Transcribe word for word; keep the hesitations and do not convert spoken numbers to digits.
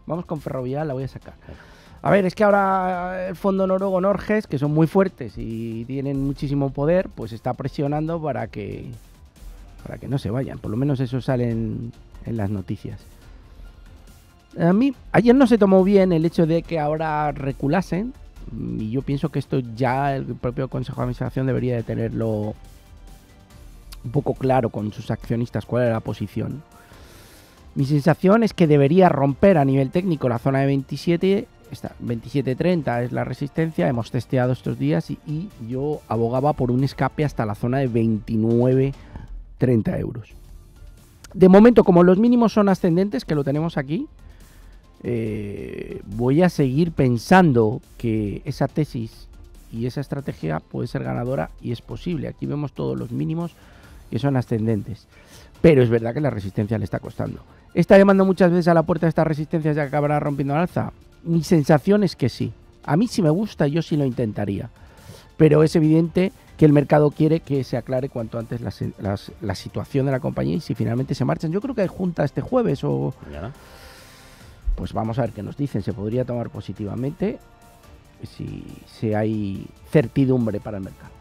Vamos con Ferrovial, la voy a sacar. A ver, es que ahora el fondo noruego Norges, que son muy fuertes y tienen muchísimo poder, pues está presionando para que para que no se vayan. Por lo menos eso sale en, en las noticias. A mí, ayer no se tomó bien el hecho de que ahora reculasen, y yo pienso que esto ya el propio Consejo de Administración debería de tenerlo un poco claro con sus accionistas cuál era la posición. Mi sensación es que debería romper a nivel técnico la zona de veintisiete. Esta veintisiete treinta es la resistencia, hemos testeado estos días y, y yo abogaba por un escape hasta la zona de veintinueve treinta euros. De momento, como los mínimos son ascendentes, que lo tenemos aquí, eh, voy a seguir pensando que esa tesis y esa estrategia puede ser ganadora y es posible. Aquí vemos todos los mínimos que son ascendentes, pero es verdad que la resistencia le está costando. ¿Está llamando muchas veces a la puerta de estas resistencias y acabará rompiendo al alza? Mi sensación es que sí. A mí si me gusta, yo sí lo intentaría. Pero es evidente que el mercado quiere que se aclare cuanto antes la, la, la situación de la compañía y si finalmente se marchan. Yo creo que hay junta este jueves o... ¿Ya? Pues vamos a ver qué nos dicen. Se podría tomar positivamente si, si hay certidumbre para el mercado.